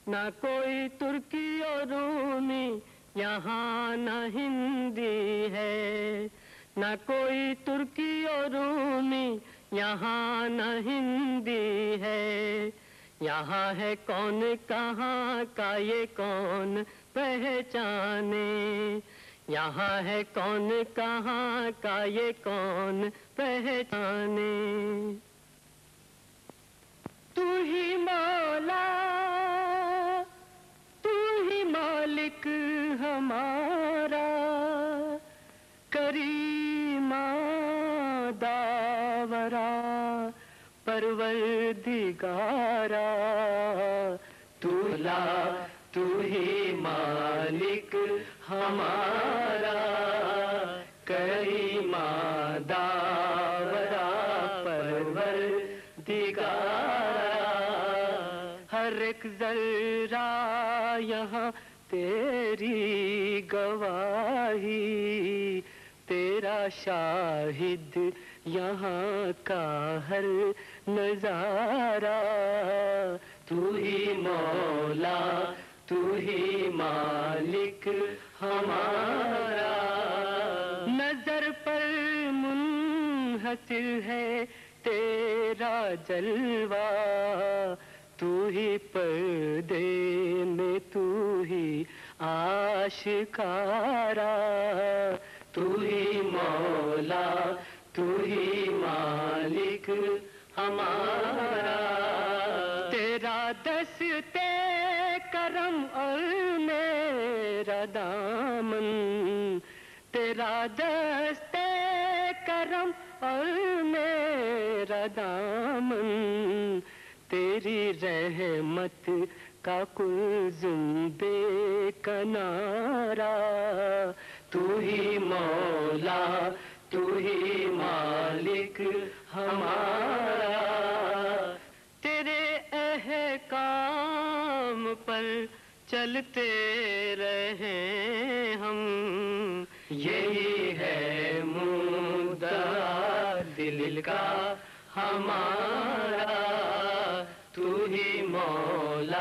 نہ کوئی ترکی اور رومی یہاں نہ ہندی ہے، نہ کوئی ترکی اور رومی یہاں نہ ہندی ہے، یہاں ہے کون کہاں کا یہ کون پہچانے، یہاں ہے کون کہاں کا یہ کون پہچانے۔ تو ہی مولا تو ہی مالک ہمارا، کریما داورا پروردگارا، تو ہی مالک ہمارا، کریما داورا پروردگارا، ہر ایک ذرہ یہاں تیری گواہی، تیرا شاہد یہاں کا ہر نظارہ، تو ہی مولا تو ہی مالک ہمارا، نظر پر منحصر ہے تیرا جلوہ، تو ہی پردے میں تو ہی آشکارا، تو ہی مولا تو ہی مالک ہمارا، تیرا دستے کرم اور میرا دامن، تیرا دستے کرم اور میرا دامن، تیری رحمت کا کلزم بے کنارا، تو ہی مولا تو ہی مالک ہمارا، تیرے احکام پر چلتے رہیں ہم، یہی ہے مدعا دل کا ہمارا، تو ہی مولا۔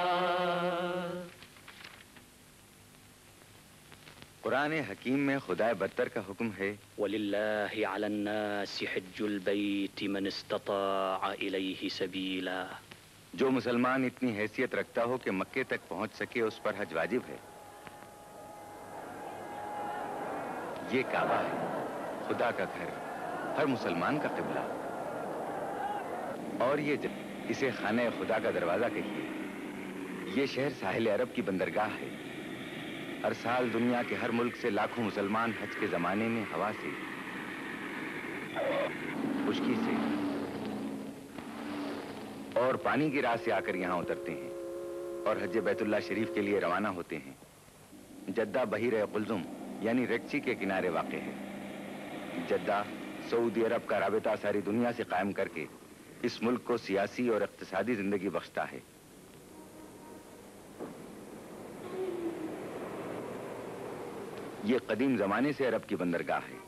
قرآن حکیم میں خدائے برتر کا حکم ہے، وَلِلَّهِ عَلَى النَّاسِ حِجُّ الْبَيْتِ مَنِ اسْتَطَاعَ إِلَيْهِ سَبِيلًا، جو مسلمان اتنی حیثیت رکھتا ہو کہ مکے تک پہنچ سکے اس پر حج واجب ہے۔ یہ کعبہ ہے، خدا کا گھر، ہر مسلمان کا قبلہ، اور یہ اسے خانہ خدا کا دروازہ کہیے۔ یہ شہر ساحل عرب کی بندرگاہ ہے، ہر سال دنیا کے ہر ملک سے لاکھوں مسلمان حج کے زمانے میں ہوا سے، خشکی سے اور پانی کی راہ سے آ کر یہاں اترتے ہیں اور حج بیت اللہ شریف کے لیے روانہ ہوتے ہیں۔ جدہ بحیرہ قلزم یعنی ریڈ سی کے کنارے واقع ہے۔ جدہ سعودی عرب کا رابطہ ساری دنیا سے قائم کر کے اس ملک کو سیاسی اور اقتصادی زندگی بخشتا ہے۔ یہ قدیم زمانے سے عرب کی بندرگاہ ہے۔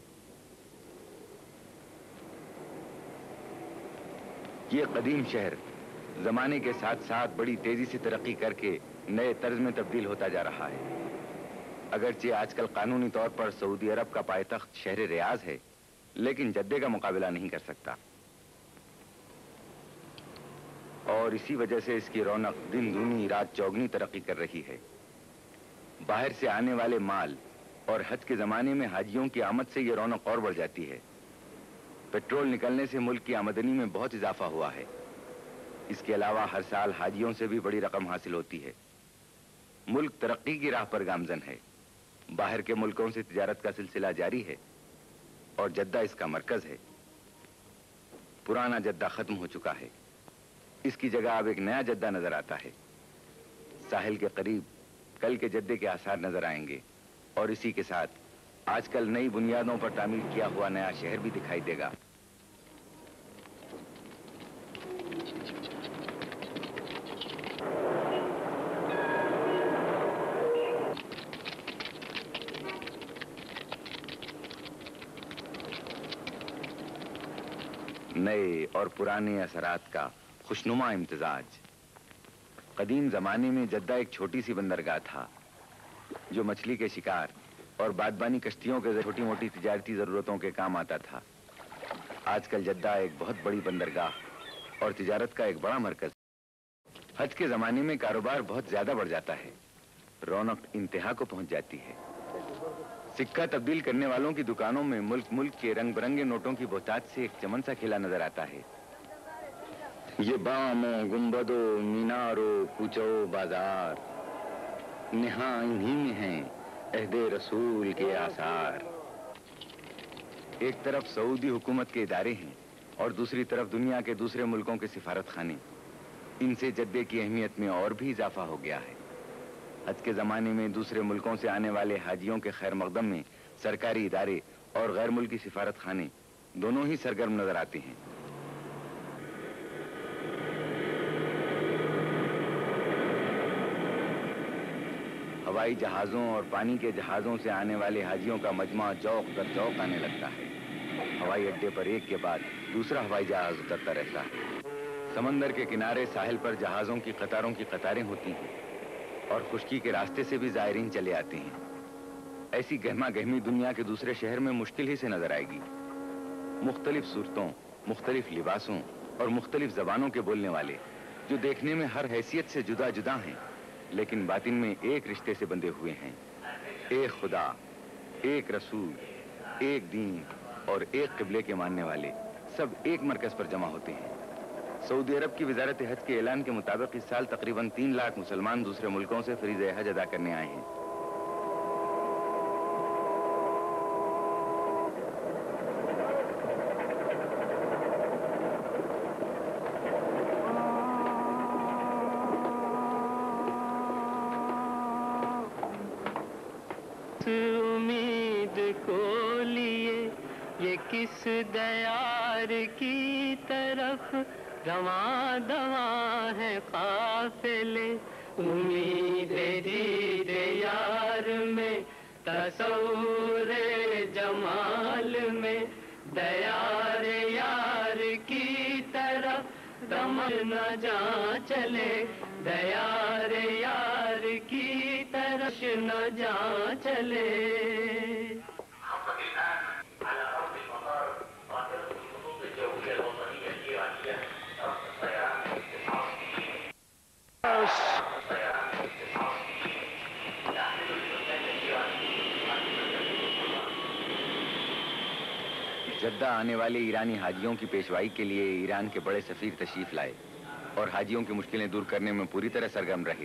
یہ قدیم شہر زمانے کے ساتھ ساتھ بڑی تیزی سے ترقی کر کے نئے طرز میں تبدیل ہوتا جا رہا ہے۔ اگرچہ آج کل قانونی طور پر سعودی عرب کا پائے تخت شہر ریاض ہے، لیکن جدے کا مقابلہ نہیں کر سکتا، اور اسی وجہ سے اس کی رونق دن دگنی رات چوگنی ترقی کر رہی ہے۔ باہر سے آنے والے مال اور حج کے زمانے میں حاجیوں کی آمد سے یہ رونق اور بڑھ جاتی ہے۔ پیٹرول نکلنے سے ملک کی آمدنی میں بہت اضافہ ہوا ہے۔ اس کے علاوہ ہر سال حاجیوں سے بھی بڑی رقم حاصل ہوتی ہے۔ ملک ترقی کی راہ پر گامزن ہے، باہر کے ملکوں سے تجارت کا سلسلہ جاری ہے، اور جدہ اس کا مرکز ہے۔ پرانا جدہ ختم ہو چکا ہے، اس کی جگہ اب ایک نیا جدہ نظر آتا ہے۔ ساحل کے قریب کل کے جدے کے آثار نظر آئیں گے، اور اسی کے ساتھ آج کل نئی بنیادوں پر تعمیر کیا ہوا نیا شہر بھی دکھائی دے گا۔ نئے اور پرانے اثرات کا خوشنما امتزاج۔ قدیم زمانے میں جدہ ایک چھوٹی سی بندرگاہ تھا جو مچھلی کے شکار اور بادبانی کشتیوں کے چھوٹی موٹی تجارتی ضرورتوں کے کام آتا تھا۔ آج کل جدہ ایک بہت بڑی بندرگاہ اور تجارت کا ایک بڑا مرکز۔ حج کے زمانے میں کاروبار بہت زیادہ بڑھ جاتا ہے، رونق انتہا کو پہنچ جاتی ہے۔ سکہ تبدیل کرنے والوں کی دکانوں میں ملک کے رنگ برنگے نوٹوں کی بہتات سے ایک چمن سا کھیلا نظر آتا ہے۔ یہ باموں، گنبدوں، میناروں، کوچوں، بازار، نہاں انہی میں ہیں عہد رسول کے آثار۔ ایک طرف سعودی حکومت کے ادارے ہیں اور دوسری طرف دنیا کے دوسرے ملکوں کے سفارت خانے۔ ان سے جدے کی اہمیت میں اور بھی اضافہ ہو گیا ہے۔ حج کے زمانے میں دوسرے ملکوں سے آنے والے حاجیوں کے خیر مقدم میں سرکاری ادارے اور غیر ملکی سفارت خانے دونوں ہی سرگرم نظر آتے ہیں۔ ہوائی جہازوں اور پانی کے جہازوں سے آنے والے حاجیوں کا مجمع جوق در جوق آنے لگتا ہے۔ ہوائی اڈے پر ایک کے بعد دوسرا ہوائی جہاز اترتا رہتا ہے۔ سمندر کے کنارے ساحل پر جہازوں کی قطاریں ہوتی ہیں اور خشکی کے راستے سے بھی زائرین چلے آتے ہیں۔ ایسی گہما گہمی دنیا کے دوسرے شہر میں مشکل ہی سے نظر آئے گی۔ مختلف صورتوں، مختلف لباسوں اور مختلف زبانوں کے بولنے والے جو دیکھنے میں ہر حیثیت سے جدا جدا ہیں لیکن باطن میں ایک رشتے سے بندھے ہوئے ہیں۔ ایک خدا، ایک رسول، ایک دین اور ایک قبلے کے ماننے والے سب ایک مرکز پر جمع ہوتے ہیں۔ سعودی عرب کی وزارت حج کے اعلان کے مطابق اس سال تقریباً 3 لاکھ مسلمان دوسرے ملکوں سے فریضہ حج ادا کرنے آئے ہیں۔ امید کو لیے یہ کس دیار کی طرف رواں دواں ہے قافلے، امید دید یار میں، تصور جمال میں، دیار یار کی طرف رمل نہ جا چلے، دیار یار کی طرف نہ جا چلے۔ جدہ آنے والے ایرانی حاجیوں کی پیشوائی کے لیے ایران کے بڑے سفیر تشریف لائے اور حاجیوں کی مشکلیں دور کرنے میں پوری طرح سرگرم رہے۔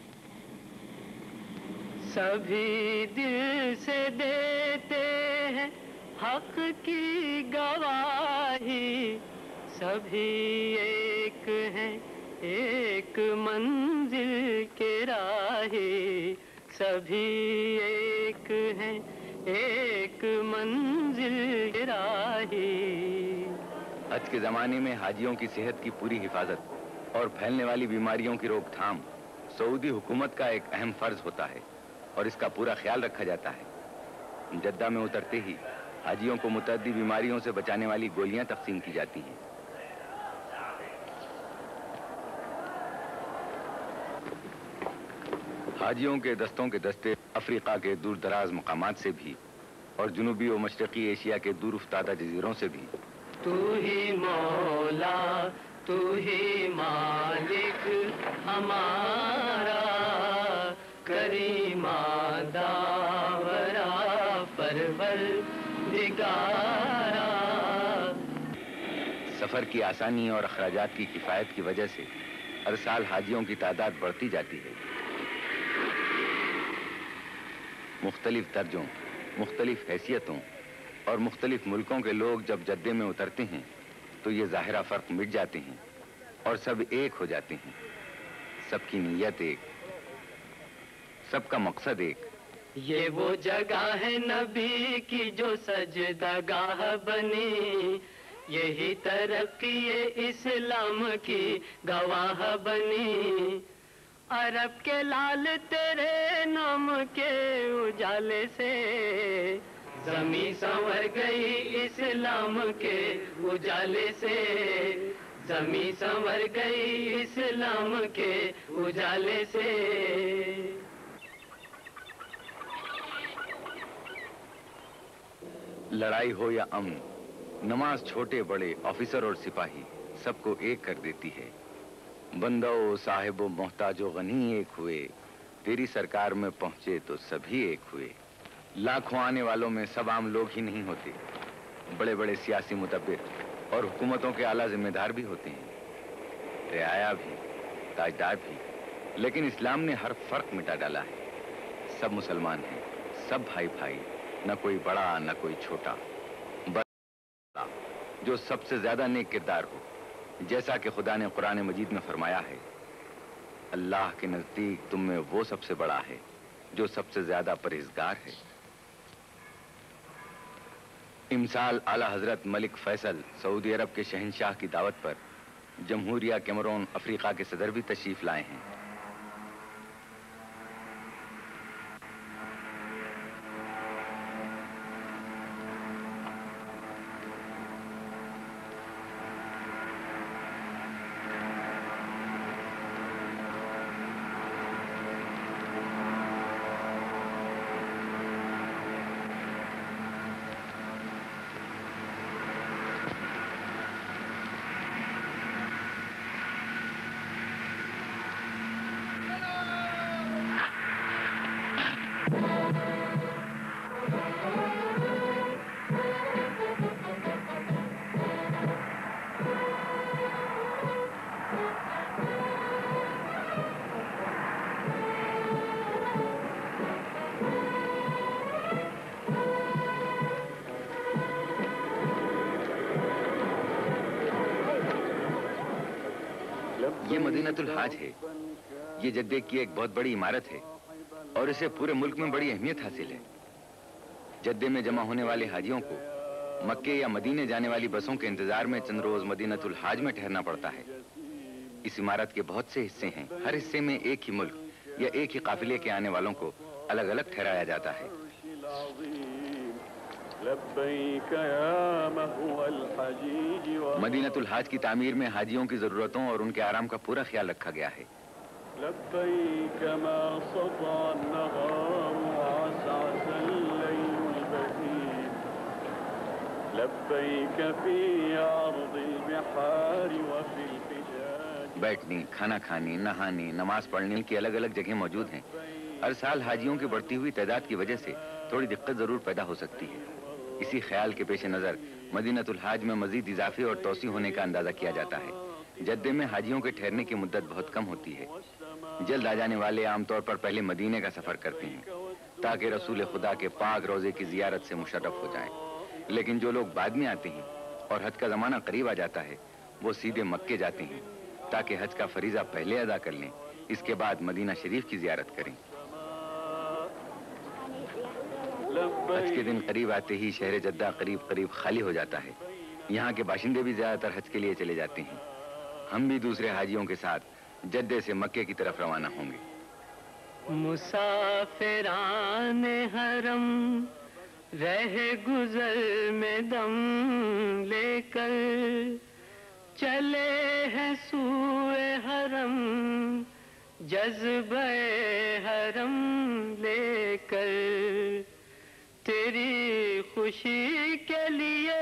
سبھی دل سے دیتے ہیں حق کی گواہی، سبھی ایک ہیں ایک منزل کے راہی، سبھی ایک ہیں ایک منزل کے راہی۔ حج کے زمانے میں حاجیوں کی صحت کی پوری حفاظت اور پھیلنے والی بیماریوں کی روک تھام سعودی حکومت کا ایک اہم فرض ہوتا ہے اور اس کا پورا خیال رکھا جاتا ہے۔ جدہ میں اترتے ہی حاجیوں کو متعدی بیماریوں سے بچانے والی گولیاں تقسیم کی جاتی ہیں۔ حاجیوں کے دستوں کے دستے افریقہ کے دور دراز مقامات سے بھی اور جنوبی و مشرقی ایشیا کے دور افتادہ جزیروں سے بھی۔ تو ہی مولا، تو ہی مالک ہمارا، کریمہ داورا پروردگارا۔ سفر کی آسانی اور اخراجات کی کفایت کی وجہ سے ہر سال حاجیوں کی تعداد بڑھتی جاتی ہے۔ مختلف درجوں، مختلف حیثیتوں اور مختلف ملکوں کے لوگ جب جدے میں اترتے ہیں تو یہ ظاہرہ فرق مٹ جاتے ہیں اور سب ایک ہو جاتے ہیں۔ سب کی نیت ایک، سب کا مقصد ایک۔ یہ وہ جگہ ہے نبی کی جو سجدہ گاہ بنی، یہی ترقی اسلام کی گواہ بنی۔ عرب کے لال تیرے نام کے اجالے سے، زمیں سنور گئی اسلام کے اجالے سے، زمین سنور گئی اسلام کے اجالے سے. لڑائی ہو یا امن، نماز چھوٹے بڑے، آفیسر اور سپاہی سب کو ایک کر دیتی ہے. بندہ و صاحب و محتاج و غنی ایک ہوئے، تیری سرکار میں پہنچے تو سبھی ایک ہوئے. لاکھوں آنے والوں میں سب عام لوگ ہی نہیں ہوتے، بڑے بڑے سیاسی مدبر اور حکومتوں کے اعلیٰ ذمہ دار بھی ہوتے ہیں، رعایا بھی، تاجدار بھی. لیکن اسلام نے ہر فرق مٹا ڈالا ہے. سب مسلمان ہیں، سب بھائی بھائی، نہ کوئی بڑا نہ کوئی چھوٹا، بس جو سب سے زیادہ نیک کردار ہو. جیسا کہ خدا نے قرآن مجید میں فرمایا ہے، اللہ کے نزدیک تم میں وہ سب سے بڑا ہے جو سب سے زیادہ پرہیزگار ہے. امسال اعلی حضرت ملک فیصل سعودی عرب کے شہنشاہ کی دعوت پر جمہوریہ کیمرون افریقہ کے صدر بھی تشریف لائے ہیں. یہ مدینۃ الحاج ہے. یہ جدے کی ایک بہت بڑی عمارت ہے اور اسے پورے ملک میں بڑی اہمیت حاصل ہے. جدے میں جمع ہونے والے حاجیوں کو مکے یا مدینے جانے والی بسوں کے انتظار میں چند روز مدینۃ الحاج میں ٹھہرنا پڑتا ہے. اس عمارت کے بہت سے حصے ہیں. ہر حصے میں ایک ہی ملک یا ایک ہی قافلے کے آنے والوں کو الگ الگ ٹھہرایا جاتا ہے. مدینۃ الحاج کی تعمیر میں حاجیوں کی ضرورتوں اور ان کے آرام کا پورا خیال رکھا گیا ہے. بیٹھنے، کھانا کھانے، نہانے، نماز پڑھنے کی الگ الگ جگہیں موجود ہیں. ہر سال حاجیوں کی بڑھتی ہوئی تعداد کی وجہ سے تھوڑی دقت ضرور پیدا ہو سکتی ہے. اسی خیال کے پیش نظر مدینۃ الحاج میں مزید اضافے اور توسیع ہونے کا اندازہ کیا جاتا ہے. جدے میں حاجیوں کے ٹھہرنے کی مدت بہت کم ہوتی ہے. جلد آ جانے والے عام طور پر پہلے مدینے کا سفر کرتے ہیں تاکہ رسول خدا کے پاک روزے کی زیارت سے مشرف ہو جائیں. لیکن جو لوگ بعد میں آتے ہیں اور حج کا زمانہ قریب آ جاتا ہے وہ سیدھے مکے جاتے ہیں تاکہ حج کا فریضہ پہلے ادا کر لیں، اس کے بعد مدینہ شریف کی زیارت کریں. حج کے دن قریب آتے ہی شہر جدہ قریب خالی ہو جاتا ہے. یہاں کے باشندے بھی زیادہ تر حج کے لیے چلے جاتے ہیں. ہم بھی دوسرے حاجیوں کے ساتھ جدے سے مکے کی طرف روانہ ہوں گے. مسافران حرم رہ گزر میں دم لے کر چلے ہیں سوئے حرم، جذبہ حرم لے کر. تیری خوشی کے لیے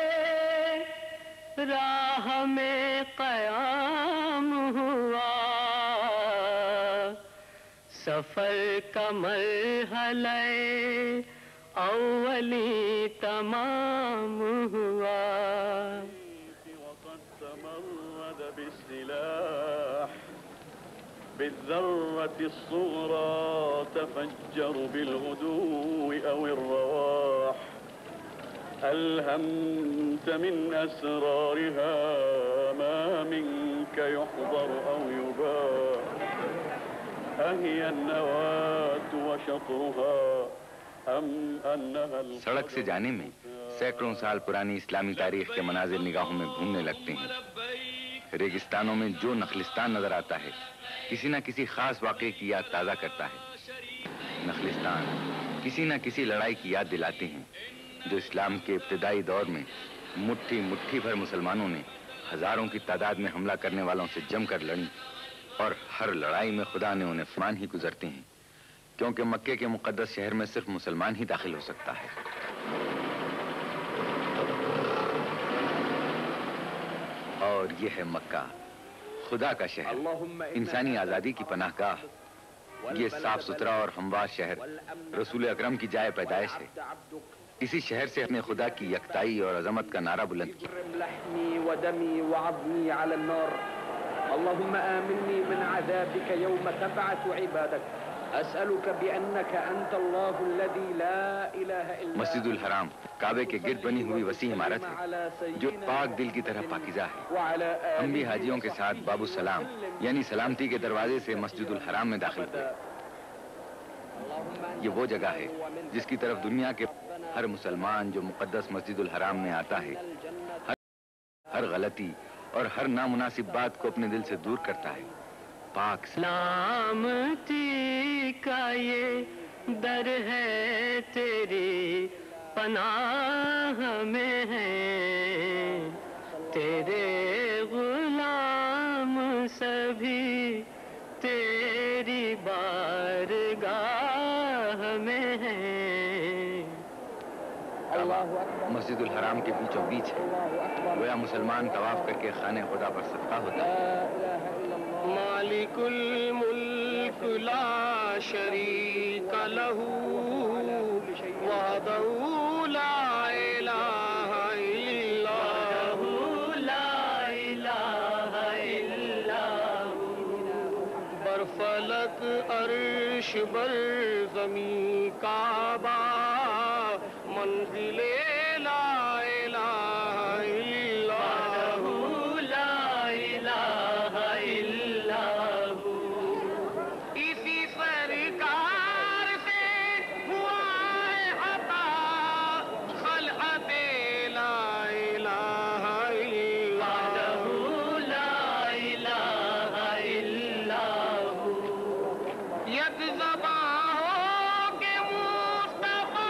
راہ میں قیام ہوا، سفر کا مرحلہ اولی تمام ہوا. بالذرة الصغرى تفجر بالغدو أو الرواح، ألهمت من أسرارها ما منك يحضر أو يباح، أهي النواة وشطرها أم أنها. سڑک سے جانے میں سینکڑوں سال پرانی اسلامی تاریخ کے مناظر نگاہوں میں گھومنے لگتے ہیں. ریگستانوں میں جو نخلستان نظر آتا ہے کسی نہ کسی خاص واقعے کی یاد تازہ کرتا ہے. نخلستان کسی نہ کسی لڑائی کی یاد دلاتے ہیں جو اسلام کے ابتدائی دور میں مٹھی مٹھی بھر مسلمانوں نے ہزاروں کی تعداد میں حملہ کرنے والوں سے جم کر لڑیں اور ہر لڑائی میں خدا نے انہیں فرمان ہی گزرتے ہیں، کیونکہ مکے کے مقدس شہر میں صرف مسلمان ہی داخل ہو سکتا ہے۔ اور یہ ہے مکہ، خدا کا شہر، انسانی آزادی کی پناہ گاہ۔ یہ صاف ستھرا اور ہموار شہر رسول اکرم کی جائے پیدائش ہے۔ اسی شہر سے اپنے خدا کی یکتائی اور عظمت کا نعرہ بلند کیا۔ اللهم آمني من عذابك يوم تبعث عبادك أسألك بأنك أنت الله الذي لا إله إلا مسجد الحرام کعبے کے گرد بنی ہوئی وسیع عمارت ہے جو پاک دل کی طرح پاکیزہ ہے۔ ہم بھی حاجیوں کے ساتھ باب السلام یعنی سلامتی کے دروازے سے مسجد الحرام میں داخل ہوئے۔ یہ وہ جگہ ہے جس کی طرف دنیا کے ہر مسلمان جو مقدس مسجد الحرام میں آتا ہے ہر غلطی اور ہر نامناسب بات کو اپنے دل سے دور کرتا ہے۔ پاک سلامتی کا یہ در ہے، تیری پناہ میں ہے، تیرے غلام سبھی تیری بارگاہ میں ہے۔ مسجد الحرام کے بیچوں بیچ ہے، گویا مسلمان طواف کر کے خانہ خدا پر صدقہ ہوتا ہے۔ مالک الملک لا شریک لہ وحدہ لا الہ الا ہوا، لا الہ الا ہوا، بر فلک عرش بر زمین کعبہ منزل لا الہ الا ہوا، لا الہ الا ہوا، اسی سرکار سے ہوا ہے عطا خلعت لا الہ الا ہوا، لا الہ الا ہوا، یک زبان ہو کے مصطفیٰ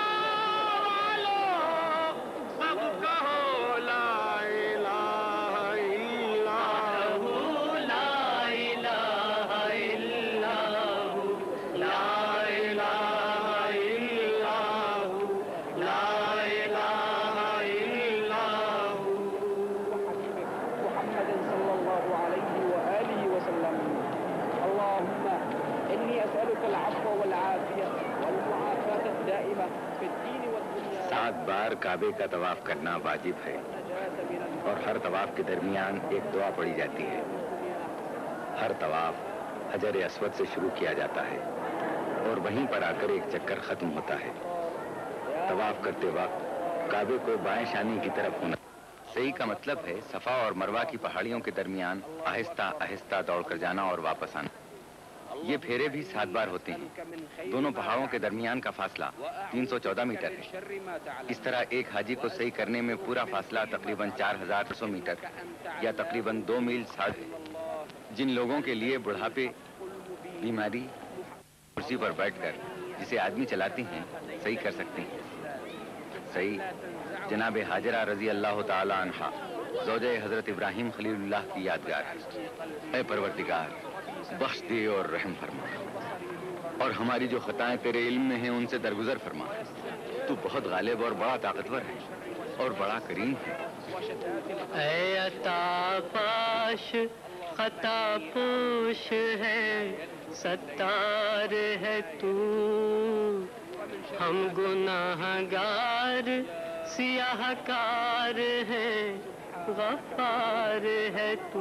والو سب کہو لا الہ الا ہوا، لا الہ الا ہوا، لا الہ الا ہوا، لا الہ الا ہوا۔ محمد صلى الله عليه وآله وسلم. اللهم إني أسألك العفو والعافية والمعافاة الدائمة في الدين والدنيا 7 بار کعبے کا طواف کرنا واجب ہے، والنجاة من اور ہر طواف کے درمیان ایک دعا پڑھی جاتی ہے۔ ہر طواف حجر اسود سے شروع کیا جاتا ہے اور وہیں پر آ کر ایک چکر ختم ہوتا ہے۔ طواف کرتے وقت کعبے کو بائیں شانی کی طرف ہونا۔ صحیح کا مطلب ہے صفا اور مروہ کی پہاڑیوں کے درمیان آہستہ آہستہ دوڑ کر جانا اور واپس آنا۔ یہ پھیرے بھی 7 بار ہوتے ہیں۔ دونوں پہاڑوں کے درمیان کا فاصلہ 314 میٹر ہے۔ اس طرح ایک حاجی کو صحیح کرنے میں پورا فاصلہ تقریباً 4200 میٹر یا تقریباً 2 میل 60 ہے۔ جن لوگوں کے لیے بڑھاپے، بیماری، کرسی پر بیٹھ کر جسے آدمی چلاتے ہیں صحیح کر سکتے ہیں۔ صحیح جناب حاجرہ رضی اللہ تعالی عنہا زوجہ حضرت ابراہیم خلیل اللہ کی یادگار ہے۔ اے پروردگار، بخش دے اور رحم فرما، اور ہماری جو خطائیں تیرے علم میں ہیں ان سے درگزر فرما۔ تو بہت غالب اور بڑا طاقتور ہے اور بڑا کریم ہے۔ اے عطا پاش خطا پوش ہے، ستار ہے تو، ہم گناہ گار سیاہ کار ہے، غفار ہے تو۔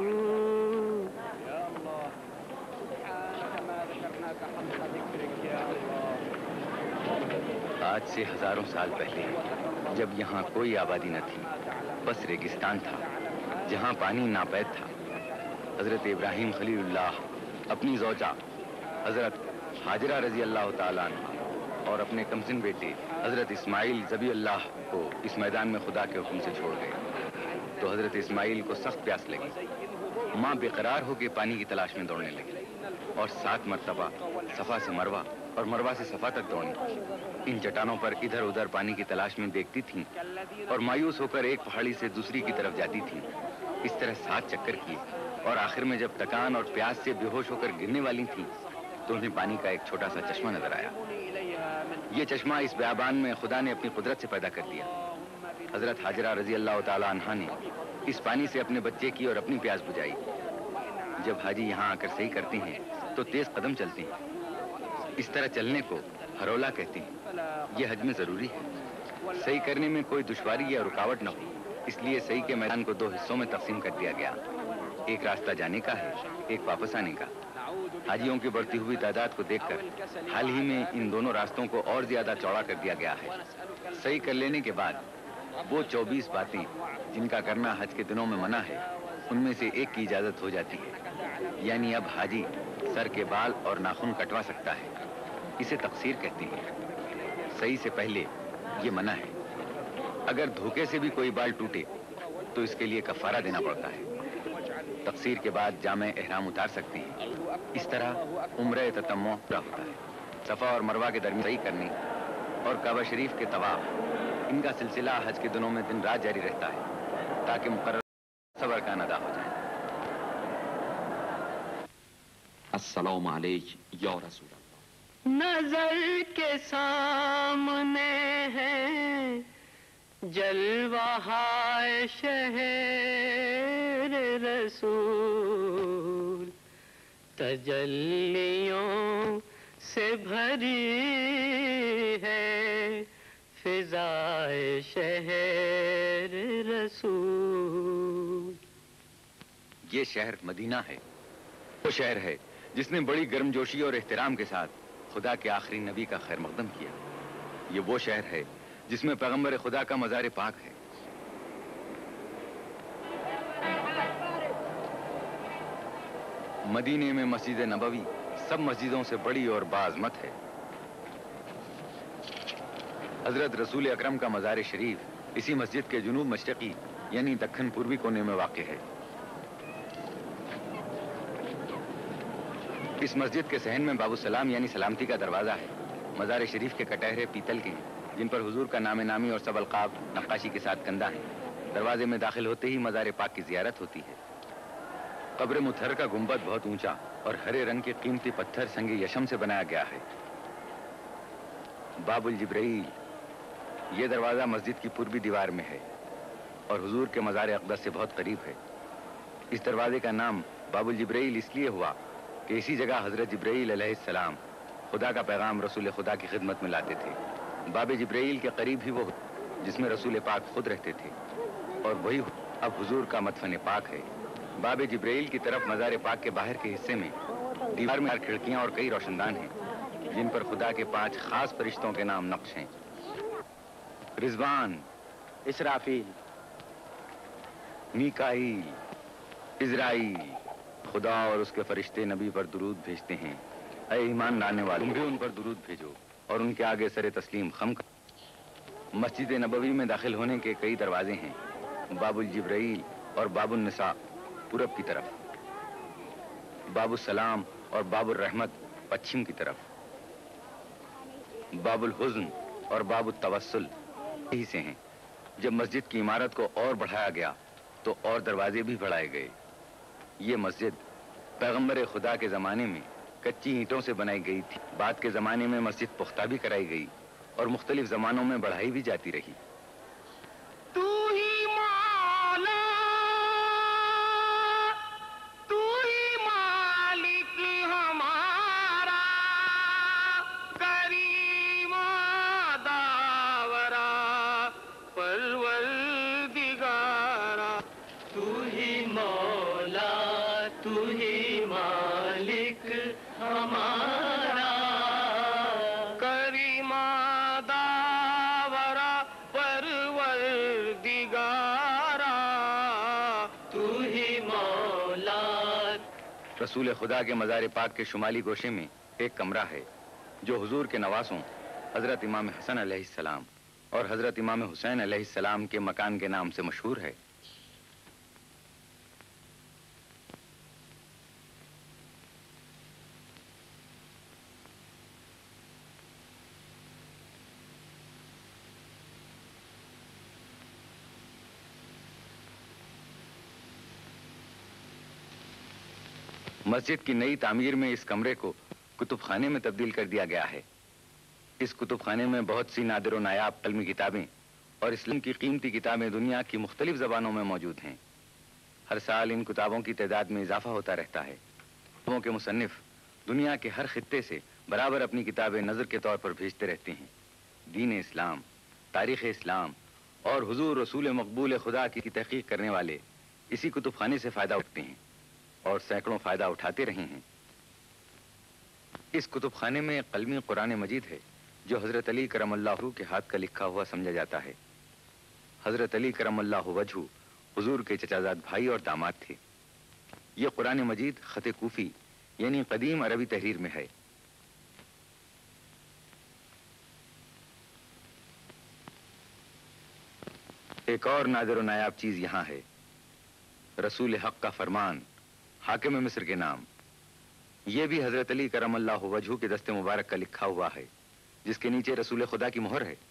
آج سے ہزاروں سال پہلے جب یہاں کوئی آبادی نہ تھی، بس ریگستان تھا جہاں پانی ناپید تھا، حضرت ابراہیم خلیل اللہ اپنی زوجہ حضرت حاجرہ رضی اللہ تعالیٰ عنہ اور اپنے کمسن بیٹے حضرت اسماعیل ذبیح اللہ کو اس میدان میں خدا کے حکم سے چھوڑ گئے۔ تو حضرت اسماعیل کو سخت پیاس لگی۔ ماں بے قرار ہو کے پانی کی تلاش میں دوڑنے لگی اور 7 مرتبہ صفا سے مروہ اور مروہ سے صفا تک دوڑی۔ ان چٹانوں پر ادھر ادھر پانی کی تلاش میں دیکھتی تھیں اور مایوس ہو کر ایک پہاڑی سے دوسری کی طرف جاتی تھیں۔ اس طرح 7 چکر کیے اور آخر میں جب تکان اور پیاس سے بے ہوش ہو کر گرنے والی تھیں تو انہیں پانی کا ایک چھوٹا سا چشمہ نظر آیا۔ یہ چشمہ اس بیابان میں خدا نے اپنی قدرت سے پیدا کر دیا۔ حضرت حاجرہ رضی اللہ تعالی عنہا نے اس پانی سے اپنے بچے کی اور اپنی پیاس بجھائی۔ جب حاجی یہاں آ کر صحیح کرتے ہیں تو تیز قدم چلتے ہیں۔ اس طرح چلنے کو ہرولا کہتے ہیں۔ یہ حج میں ضروری ہے۔ صحیح کرنے میں کوئی دشواری یا رکاوٹ نہ ہو، اس لیے صحیح کے میدان کو 2 حصوں میں تقسیم کر دیا گیا۔ ایک راستہ جانے کا ہے، ایک واپس آنے کا۔ حاجیوں کی بڑھتی ہوئی تعداد کو دیکھ کر حال ہی میں ان دونوں راستوں کو اور زیادہ چوڑا کر دیا گیا ہے۔ صحیح کر لینے کے بعد وہ 24 باتیں جن کا کرنا حج کے دنوں میں منع ہے، ان میں سے ایک کی اجازت ہو جاتی ہے۔ یعنی اب حاجی سر کے بال اور ناخن کٹوا سکتا ہے۔ اسے تقصیر کہتے ہیں۔ صحیح سے پہلے یہ منع ہے۔ اگر دھوکے سے بھی کوئی بال ٹوٹے تو اس کے لیے کفارہ دینا پڑتا ہے۔ تقصیر کے بعد جامع احرام اتار سکتے ہیں۔ اس طرح عمرہ تتمع پورا ہوتا ہے۔ صفا اور مروہ کے درمیان صحیح کرنے اور کعبہ شریف کے طواف، ان کا سلسلہ حج کے دنوں میں دن رات جاری رہتا ہے تاکہ مقرر صبر کا ادا ہو جائے۔ السلام علیک یا رسول اللہ۔ نظر کے سامنے ہے جلوہ شہر رسول، تجلیوں سے بھری ہے فضائے شہر رسول۔ یہ شہر مدینہ ہے، وہ شہر ہے جس نے بڑی گرمجوشی اور احترام کے ساتھ خدا کے آخری نبی کا خیر مقدم کیا۔ یہ وہ شہر ہے جس میں پیغمبر خدا کا مزار پاک ہے۔ مدینے میں مسجد نبوی سب مسجدوں سے بڑی اور باعظمت ہے۔ حضرت رسول اکرم کا مزار شریف اسی مسجد کے جنوب مشرقی یعنی دکن پوروی کونے میں واقع ہے۔ اس مسجد کے صحن میں باب السلام یعنی سلامتی کا دروازہ ہے۔ مزار شریف کے کٹہرے پیتل کے ہیں جن پر حضور کا نام نامی اور سب القاب نقاشی کے ساتھ کندہ ہیں۔ دروازے میں داخل ہوتے ہی مزار پاک کی زیارت ہوتی ہے۔ قبر مطہر کا گنبد بہت اونچا اور ہرے رنگ کے قیمتی پتھر سنگ یشم سے بنایا گیا ہے۔ باب الجبرائیل، یہ دروازہ مسجد کی پوروی دیوار میں ہے اور حضور کے مزار اقدس سے بہت قریب ہے۔ اس دروازے کا نام باب الجبرائیل اس لیے ہوا کہ اسی جگہ حضرت جبرائیل علیہ السلام خدا کا پیغام رسول خدا کی خدمت میں لاتے تھے۔ باب جبرائیل کے قریب ہی وہ جس میں رسول پاک خود رہتے تھے اور وہی اب حضور کا مدفن پاک ہے۔ باب جبرائیل کی طرف مزار پاک کے باہر کے حصے میں دیوار میں 4 کھڑکیاں اور کئی روشن دان ہیں جن پر خدا کے 5 خاص فرشتوں کے نام نقش ہیں: رضوان، اسرافیل، میکائیل، عزرائیل۔ خدا اور اس کے فرشتے نبی پر درود بھیجتے ہیں۔ اے ایمان لانے والے، تم بھی ان پر درود بھیجو اور ان کے آگے سر تسلیم خم کرو۔ مسجد نبوی میں داخل ہونے کے کئی دروازے ہیں۔ باب الجبرائیل اور باب النساء پورب کی طرف، باب السلام اور باب الرحمت پچھم کی طرف، باب الحزن اور باب التوسل یہی سے ہیں۔ جب مسجد کی عمارت کو اور بڑھایا گیا تو اور دروازے بھی بڑھائے گئے۔ یہ مسجد پیغمبر خدا کے زمانے میں کچی اینٹوں سے بنائی گئی تھی۔ بعد کے زمانے میں مسجد پختہ بھی کرائی گئی اور مختلف زمانوں میں بڑھائی بھی جاتی رہی۔ تو ہی مولا، تو ہی مالک ہمارا، کریم داورا پروردگارا۔ تو ہی مولا، تو ہی مالک ہمارا، کریم داورا پروردگارا۔ تو ہی مولا۔ رسول خدا کے مزار پاک کے شمالی گوشے میں ایک کمرہ ہے جو حضور کے نواسوں حضرت امام حسن علیہ السلام اور حضرت امام حسین علیہ السلام کے مکان کے نام سے مشہور ہے۔ مسجد کی نئی تعمیر میں اس کمرے کو کتب خانے میں تبدیل کر دیا گیا ہے۔ اس کتب خانے میں بہت سی نادر و نایاب علمی کتابیں اور اسلام کی قیمتی کتابیں دنیا کی مختلف زبانوں میں موجود ہیں۔ ہر سال ان کتابوں کی تعداد میں اضافہ ہوتا رہتا ہے۔ کتابوں کے مصنف دنیا کے ہر خطے سے برابر اپنی کتابیں نظر کے طور پر بھیجتے رہتے ہیں۔ دین اسلام، تاریخ اسلام اور حضور رسول مقبول خدا کی تحقیق کرنے والے اسی کتب خانے سے فائدہ اٹھتے ہیں اور سینکڑوں فائدہ اٹھاتے رہے ہیں۔ اس کتب خانے میں قلمی قرآن مجید ہے جو حضرت علی کرم اللہ وجہہ کے ہاتھ کا لکھا ہوا سمجھا جاتا ہے۔ حضرت علی کرم اللہ وجہہ حضور کے چچازاد بھائی اور داماد تھے۔ یہ قرآن مجید خط کوفی یعنی قدیم عربی تحریر میں ہے۔ ایک اور نادر و نایاب چیز یہاں ہے، رسول حق کا فرمان حاکم مصر کے نام۔ یہ بھی حضرت علی کرم اللہ وجہہ کے دست مبارک کا لکھا ہوا ہے، جس کے نیچے رسول خدا کی مہر ہے۔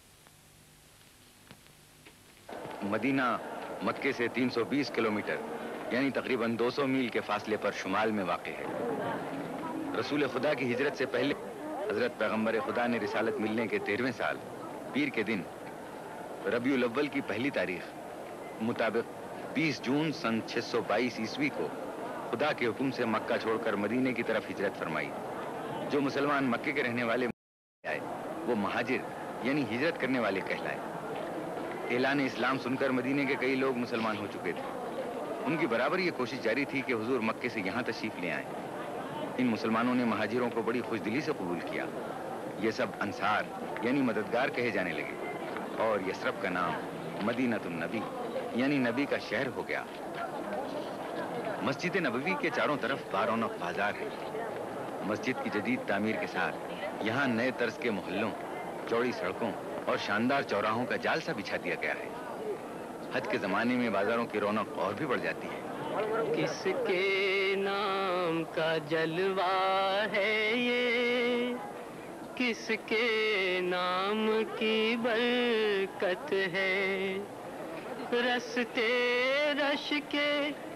مدینہ مکے سے 320 کلومیٹر یعنی تقریباً 200 میل کے فاصلے پر شمال میں واقع ہے۔ رسول خدا کی ہجرت سے پہلے حضرت پیغمبر خدا نے رسالت ملنے کے 13ویں سال پیر کے دن ربیع الاول کی پہلی تاریخ مطابق 20 جون سن 622 عیسوی کو خدا کے حکم سے مکہ چھوڑ کر مدینے کی طرف ہجرت فرمائی۔ جو مسلمان مکے کے رہنے والے آئے وہ مہاجر یعنی ہجرت کرنے والے کہلائے۔ اعلان اسلام سن کر مدینے کے کئی لوگ مسلمان ہو چکے تھے۔ ان کی برابر یہ کوشش جاری تھی کہ حضور مکے سے یہاں تشریف لے آئیں۔ ان مسلمانوں نے مہاجروں کو بڑی خوش دلی سے قبول کیا۔ یہ سب انصار یعنی مددگار کہے جانے لگے اور یثرب کا نام مدینۃ النبی یعنی نبی کا شہر ہو گیا۔ مسجد نبوی کے چاروں طرف بارونق بازار ہے۔ مسجد کی جدید تعمیر کے ساتھ یہاں نئے طرز کے محلوں، چوڑی سڑکوں اور شاندار چوراہوں کا جال سا بچھا دیا گیا ہے۔ حج کے زمانے میں بازاروں کی رونق اور بھی بڑھ جاتی ہے۔ کس کے نام کا جلوہ ہے یہ، کس کے نام کی برکت ہے، رستے رش کے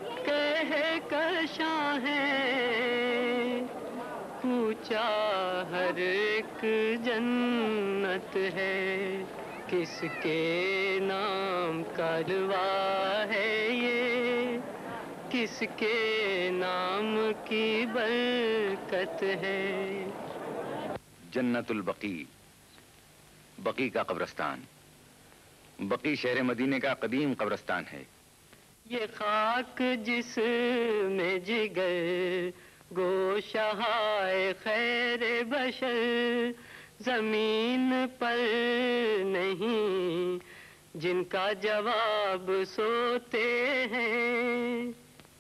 کہکشاں ہے، کوچا ہر ایک جنت ہے، کس کے نام کا جلوہ ہے یہ، کس کے نام کی برکت ہے۔ جنت البقیع، بقیع کا قبرستان۔ بقیع شہر مدینے کا قدیم قبرستان ہے۔ یہ خاک جس میں جگر گوشہائے خیر بشر، زمین پر نہیں جن کا جواب سوتے ہیں۔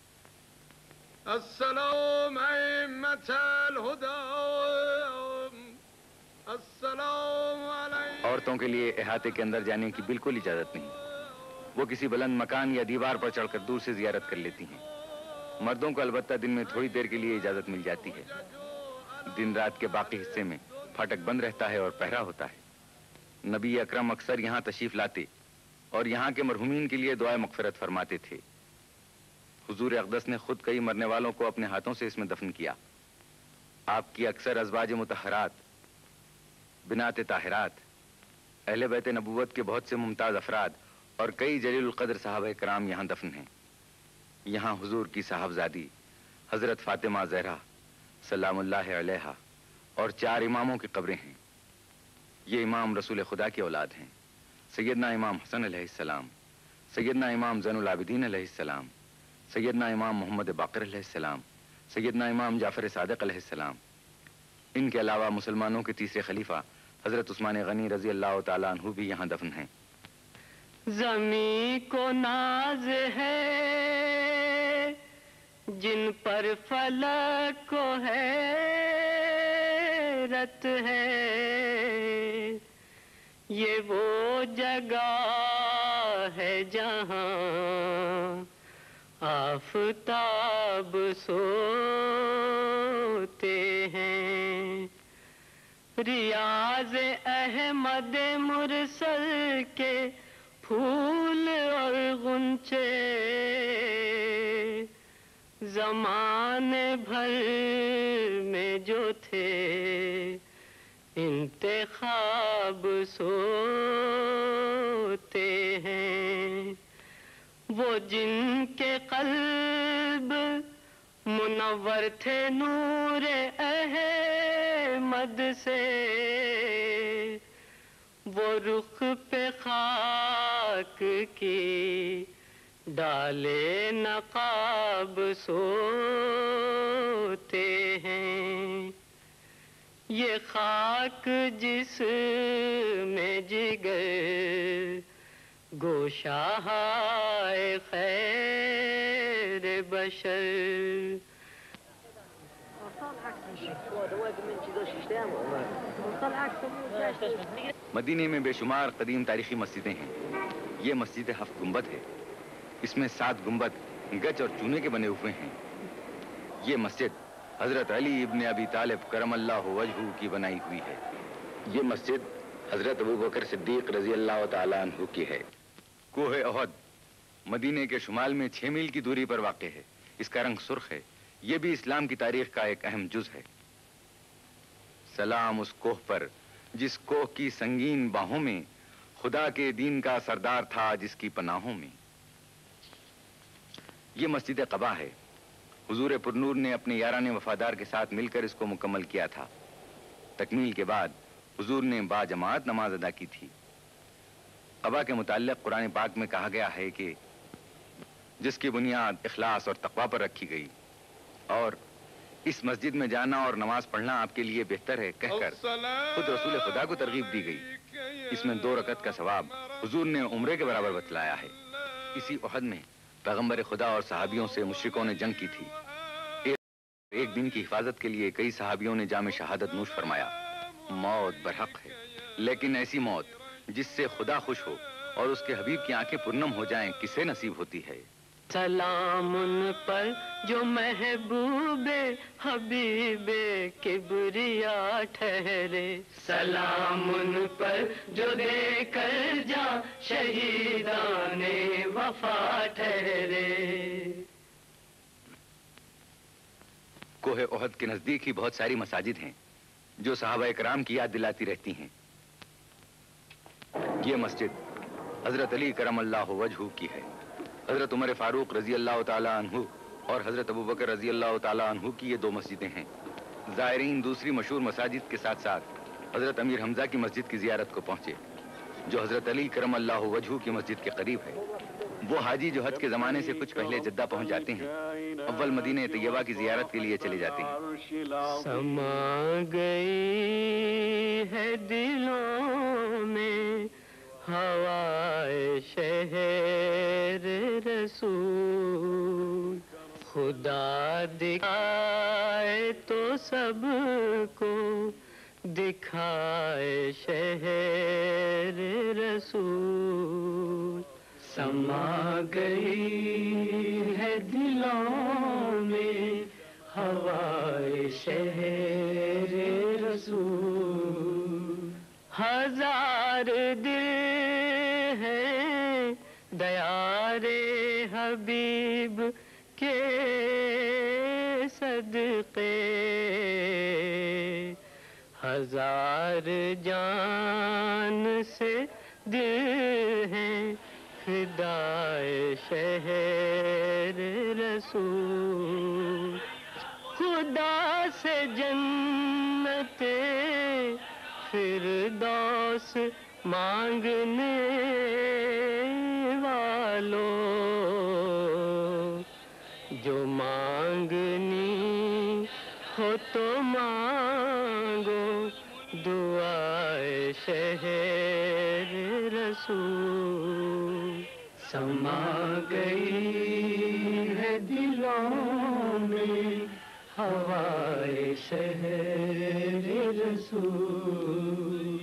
السلام ائمة الهدى، السلام علیکم۔ عورتوں کے لیے احاطے کے اندر جانے کی بالکل اجازت نہیں۔ وہ کسی بلند مکان یا دیوار پر چڑھ کر دور سے زیارت کر لیتی ہیں۔ مردوں کو البتہ دن میں تھوڑی دیر کے لیے اجازت مل جاتی ہے۔ دن رات کے باقی حصے میں پھاٹک بند رہتا ہے اور پہرا ہوتا ہے۔ نبی اکرم اکثر یہاں تشریف لاتے اور یہاں کے مرحومین کے لیے دعائے مغفرت فرماتے تھے۔ حضور اقدس نے خود کئی مرنے والوں کو اپنے ہاتھوں سے اس میں دفن کیا۔ آپ کی اکثر ازواج مطہرات، بنات طاہرات، اہل بیت نبوت کے بہت سے ممتاز افراد اور کئی جلیل القدر صحابہ کرام یہاں دفن ہیں۔ یہاں حضور کی صاحبزادی حضرت فاطمہ زہرا سلام اللہ علیہا اور 4 اماموں کی قبریں ہیں۔ یہ امام رسول خدا کی اولاد ہیں۔ سیدنا امام حسن علیہ السلام، سیدنا امام زین العابدین علیہ السلام، سیدنا امام محمد باقر علیہ السلام، سیدنا امام جعفر صادق علیہ السلام۔ ان کے علاوہ مسلمانوں کے تیسرے خلیفہ حضرت عثمان غنی رضی اللہ تعالیٰ عنہ بھی یہاں دفن ہیں۔ زمین کو ناز ہے جن پر فلک کو حیرت ہے، یہ وہ جگہ ہے جہاں آفتاب سوتے ہیں۔ ریاض احمد مرسل کے پھول اور غنچے زمانے بھر میں جو تھے انتخاب سوتے ہیں، وہ جن کے قلب منور تھے نور احمد سے، وہ رخ پہ خاک کی ڈالے نقاب سوتے ہیں۔ یہ خاک جس میں جگر گوشہائے خیر بشر۔ مدینے میں بے شمار قدیم تاریخی مسجدیں ہیں۔ یہ مسجد 7 گنبد ہے۔ اس میں 7 گنبد گچ اور چونے کے بنے ہوئے ہیں۔ یہ مسجد حضرت علی ابن ابی طالب کرم اللہ وجہہ کی بنائی ہوئی ہے۔ یہ مسجد حضرت ابوبکر صدیق رضی اللہ تعالیٰ عنہ کی ہے۔ کوہ احد مدینے کے شمال میں 6 میل کی دوری پر واقع ہے۔ اس کا رنگ سرخ ہے۔ یہ بھی اسلام کی تاریخ کا ایک اہم جز ہے۔ سلام اس کوہ پر جس کوہ کی سنگین باہوں میں خدا کے دین کا سردار تھا جس کی پناہوں میں۔ یہ مسجد قباء ہے۔ حضور پرنور نے اپنے یاران وفادار کے ساتھ مل کر اس کو مکمل کیا تھا۔ تکمیل کے بعد حضور نے با جماعت نماز ادا کی تھی۔ قباء کے متعلق قرآن پاک میں کہا گیا ہے کہ جس کی بنیاد اخلاص اور تقوی پر رکھی گئی، اور اس مسجد میں جانا اور نماز پڑھنا آپ کے لیے بہتر ہے کہہ کر خود رسول خدا کو ترغیب دی گئی۔ اس میں 2 رکعت کا ثواب حضور نے عمرے کے برابر بتلایا ہے۔ اسی احد میں پیغمبر خدا اور صحابیوں سے مشرکوں نے جنگ کی تھی۔ ایک دن کی حفاظت کے لیے کئی صحابیوں نے جام شہادت نوش فرمایا۔ موت برحق ہے، لیکن ایسی موت جس سے خدا خوش ہو اور اس کے حبیب کی آنکھیں پرنم ہو جائیں کسے نصیب ہوتی ہے؟ سلام ان پر جو محبوب حبیب کبریا ٹھہرے، سلام ان پر جو دے کر جا شہیدان وفا ٹھہرے۔ کوہ احد کے نزدیک ہی بہت ساری مساجد ہیں جو صحابہ کرام کی یاد دلاتی رہتی ہیں۔ یہ مسجد حضرت علی کرم اللہ وجہہ کی ہے۔ حضرت عمر فاروق رضی اللہ تعالیٰ عنہ اور حضرت ابوبکر رضی اللہ تعالیٰ عنہ کی یہ 2 مسجدیں ہیں۔ زائرین دوسری مشہور مساجد کے ساتھ ساتھ حضرت امیر حمزہ کی مسجد کی زیارت کو پہنچے، جو حضرت علی کرم اللہ وجہہ کی مسجد کے قریب ہے۔ وہ حاجی جو حج کے زمانے سے کچھ پہلے جدہ پہنچ جاتے ہیں، اول مدینہ طیبہ کی زیارت کے لیے چلے جاتے ہیں۔ سما گئی ہے دلوں میں ہوائے شہر رسول، خدا دکھائے تو سب کو دکھائے شہر رسول۔ سما گئی ہے دلوں میں ہوائے شہر رسول، 1000 دل ہیں دیار حبیب کے صدقے، 1000 جان سے دل ہیں فدائے شہر رسول۔ خدا سے جنت فردوس مانگنے والوں، جو مانگنی ہو تو مانگو دعائے شہر رسول۔ سما گئی ہے دلوں میں ہوائے شہر رسول۔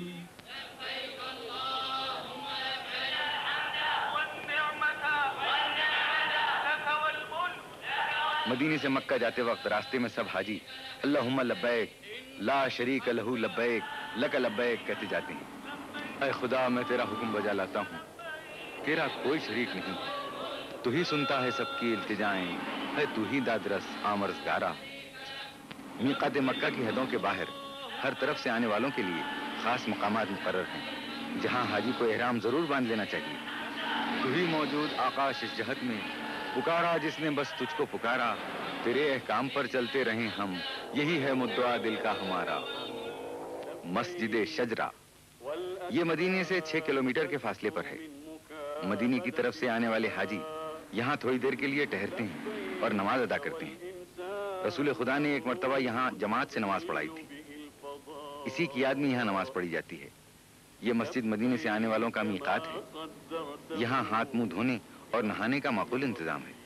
مدینے سے مکہ جاتے وقت راستے میں سب حاجی اللہم لبیک لا شریک لہ لبیک لک لبیک کہتے جاتے ہیں۔ اے خدا میں تیرا حکم بجا لاتا ہوں، تیرا کوئی شریک نہیں، تو ہی سنتا ہے سب کی التجائیں، ہے تو ہی دادرس آمرزگارا۔ میقات مکہ کی حدوں کے باہر ہر طرف سے آنے والوں کے لیے خاص مقامات مقرر ہیں جہاں حاجی کو احرام ضرور باندھ لینا چاہیے۔ تو ہی موجود آکاش اس جہت میں، پکارا جس نے بس تجھ کو پکارا، تیرے احکام پر چلتے رہیں ہم، یہی ہے مدعا دل کا ہمارا۔ مسجد شجرہ یہ مدینے سے 6 کلومیٹر کے فاصلے پر ہے۔ مدینے کی طرف سے آنے والے حاجی یہاں تھوڑی دیر کے لیے ٹہرتے ہیں اور نماز ادا کرتے ہیں۔ رسول خدا نے ایک مرتبہ یہاں جماعت سے نماز پڑھائی تھی، اسی کی یاد میں یہاں نماز پڑھی جاتی ہے۔ یہ مسجد مدینے سے آنے والوں کا میقات ہے۔ یہاں ہاتھ منہ دھونے اور نہانے کا معقول انتظام ہے۔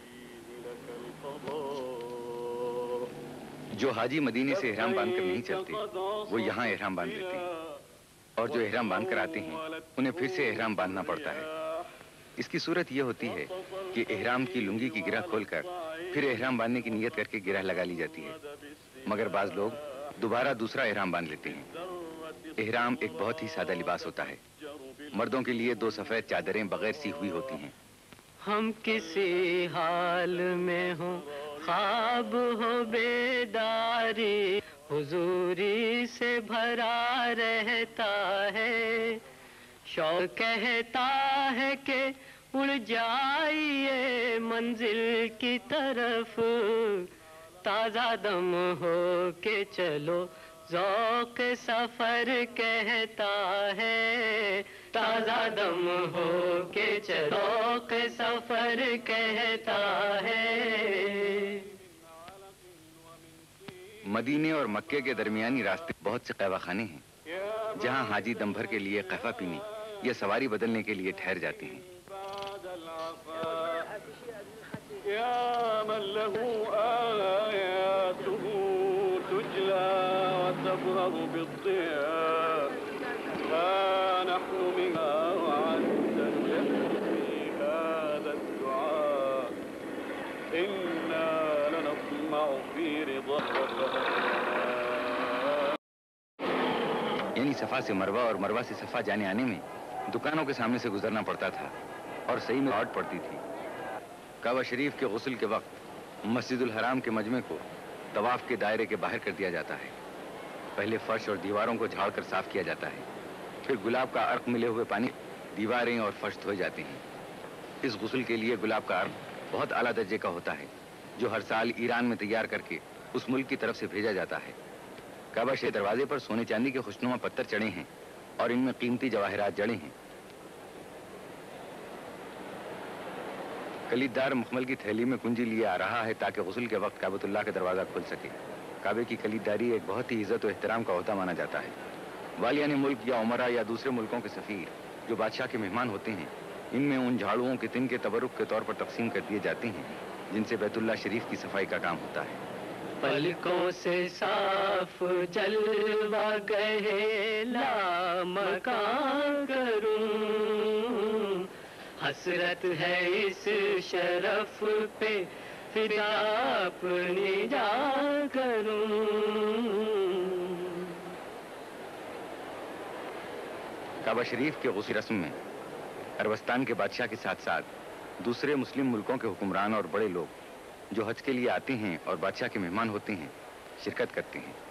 جو حاجی مدینے سے احرام باندھ کر نہیں چلتے وہ یہاں احرام باندھ لیتے ہیں، اور جو احرام باندھ کر آتے ہیں انہیں پھر سے احرام باندھنا پڑتا ہے۔ اس کی صورت یہ ہوتی ہے کہ احرام کی لنگی کی گرہ کھول کر پھر احرام باندھنے کی نیت کر کے گرہ لگا لی جاتی ہے، مگر بعض لوگ دوبارہ دوسرا احرام باندھ لیتے ہیں۔ احرام ایک بہت ہی سادہ لباس ہوتا ہے۔ مردوں کے لیے 2 سفید چادریں بغیر سی ہوئی ہوتی ہیں۔ ہم کسی حال میں ہوں، خواب ہو بیداری، حضوری سے بھرا رہتا ہے۔ شوق کہتا ہے کہ اڑ جائیے منزل کی طرف، تازہ دم ہو کے چلو ذوق سفر کہتا ہے، تازہ دم ہو کے چلو ذوق سفر کہتا ہے۔ مدینے اور مکے کے درمیانی راستے بہت سے قہوہ خانے ہیں جہاں حاجی دم بھر کے لیے قہوہ پینے یا سواری بدلنے کے لیے ٹھہر جاتے ہیں۔ يا من له آياته تجلى وتبهر بالضياء، ها نحن منها وعد يهدي هذا الدعاء، إنا لنطمع في رضاك. یعنی صفا سے مروہ اور مروہ سے صفا جانے آنے میں دکانوں کے سامنے سے گزرنا پڑتا تھا اور صحیح میں آٹ پڑتی تھی۔ کعبہ شریف کے غسل کے وقت مسجد الحرام کے مجمع کو طواف کے دائرے کے باہر کر دیا جاتا ہے۔ پہلے فرش اور دیواروں کو جھاڑ کر صاف کیا جاتا ہے، پھر گلاب کا عرق ملے ہوئے پانی دیواریں اور فرش دھوئے جاتے ہیں۔ اس غسل کے لیے گلاب کا عرق بہت اعلیٰ درجے کا ہوتا ہے جو ہر سال ایران میں تیار کر کے اس ملک کی طرف سے بھیجا جاتا ہے۔ کعبہ شریف دروازے پر سونے چاندی کے خوشنما پتھر چڑھے ہیں اور ان میں قیمتی جواہرات جڑے ہیں۔ کلیددار مخمل کی تھیلی میں کنجی لیے آ رہا ہے تاکہ غسل کے وقت کعبۃ اللہ کا دروازہ کھل سکے۔ کعبے کی کلیدداری ایک بہت ہی عزت و احترام کا عہدہ مانا جاتا ہے۔ والیان ملک یا عمرہ یا دوسرے ملکوں کے سفیر جو بادشاہ کے مہمان ہوتے ہیں، ان میں ان جھاڑوؤں کے تن کے تبرک کے طور پر تقسیم کر دیے جاتے ہیں جن سے بیت اللہ شریف کی صفائی کا کام ہوتا ہے۔ پلکوں سے صاف جلوہ گہے لامکان کروں، حسرت ہے اس شرف پہ فدا اپنی جان کروں۔ کعبہ شریف کے غسل رسم میں عربستان کے بادشاہ کے ساتھ ساتھ دوسرے مسلم ملکوں کے حکمران اور بڑے لوگ جو حج کے لیے آتے ہیں اور بادشاہ کے مہمان ہوتے ہیں شرکت کرتے ہیں۔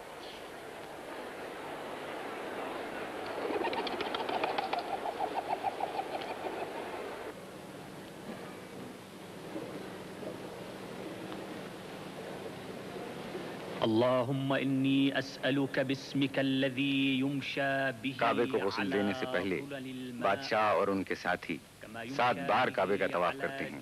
اللهم إني أسألك باسمك الذي يمشى به کعبے کو غسل دینے سے پہلے بادشاہ اور ان کے ساتھی 7 بار کعبے کا طواف کرتے ہیں۔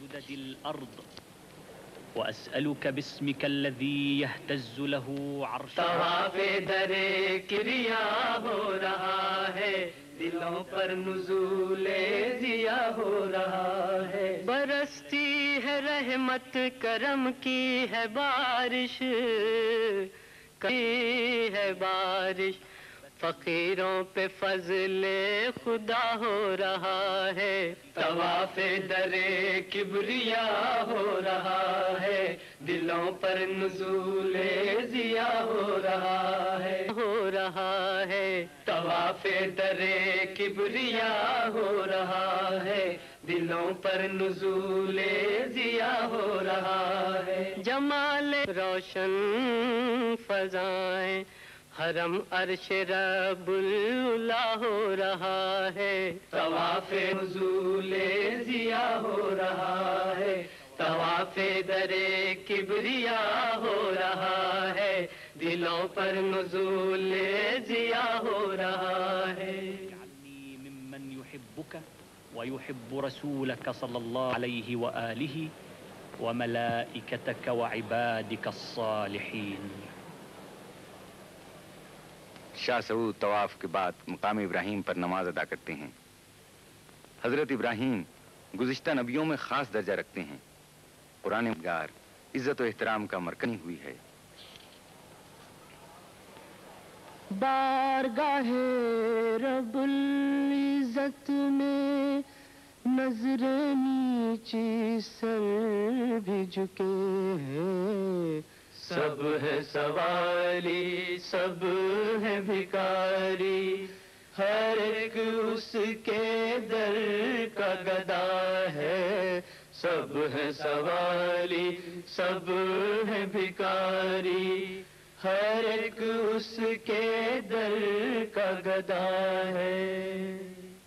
وأسألك باسمك الذي يهتز له عرش طواف در کریا ہو رہا ہے، دلوں پر نزول ضیا ہو رہا ہے، برستی ہے رحمت کرم کی ہے بارش، کی ہے بارش، فقیروں پہ فضل خدا ہو رہا ہے، طواف درے کبریا ہو رہا ہے، دلوں پر نزول ضیا ہو رہا ہے، طواف درے کبریا ہو رہا ہے، دلوں پر نزول ضیا ہو رہا ہے، جمال روشن فضائیں حرم عرش رب العلا ہو رہا ہے، طواف نزول ضیا ہو رہا ہے، طواف درے کبریا ہو رہا ہے، دلوں پر نزول ضیا ہو رہا ہے۔ اجعلني ممن يحبك ويحب رسولك صلى الله عليه وآله وملائكتك وعبادك الصالحين۔ شاہ سعود طواف کے بعد مقام ابراہیم پر نماز ادا کرتے ہیں۔ حضرت ابراہیم گزشتہ نبیوں میں خاص درجہ رکھتے ہیں۔ قرآن گار عزت و احترام کا مرکز ہوئی ہے۔ بارگاہ رب العزت میں نظر نیچی سر بھی جھکے ہیں، سب ہے سوالی سب ہے بھکاری، ہر ایک اس کے در کا گدا ہے، سب ہے سوالی سب ہے بھکاری، ہر ایک اس کے در کا گدا ہے۔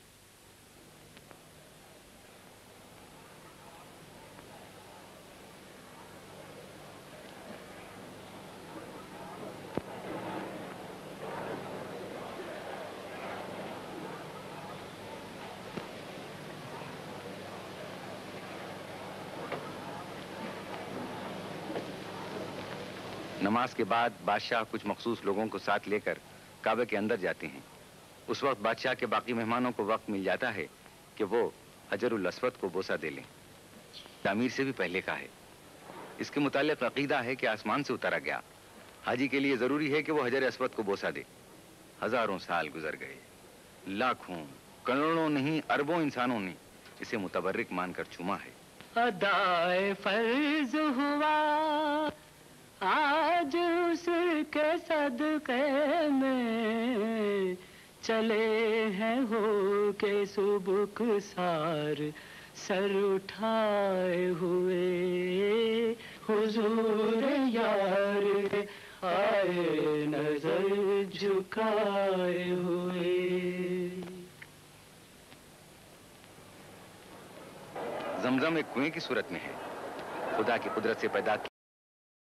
نماز کے بعد بادشاہ کچھ مخصوص لوگوں کو ساتھ لے کر کعبے کے اندر جاتے ہیں۔ اس وقت بادشاہ کے باقی مہمانوں کو وقت مل جاتا ہے کہ وہ حجر الاسود کو بوسہ دے لیں۔ تعمیر سے بھی پہلے کا ہے۔ اس کے متعلق عقیدہ ہے کہ آسمان سے اتارا گیا۔ حاجی کے لیے ضروری ہے کہ وہ حجر اسود کو بوسہ دے۔ ہزاروں سال گزر گئے، لاکھوں کروڑوں نہیں اربوں انسانوں نے اسے متبرک مان کر چوما ہے۔ ادائے فرض ہوا آج اس کے صدقے میں، چلے ہیں ہو کے سبک سار سر اٹھائے ہوئے، حضور یار آئے نظر جھکائے ہوئے۔ زمزم ایک کنویں کی صورت میں ہے، خدا کی قدرت سے پیدا